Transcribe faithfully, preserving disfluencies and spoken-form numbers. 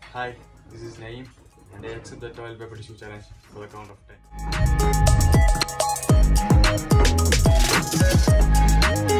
Hi, this is Naeem and I accept the toilet paper tissue challenge for the count of ten.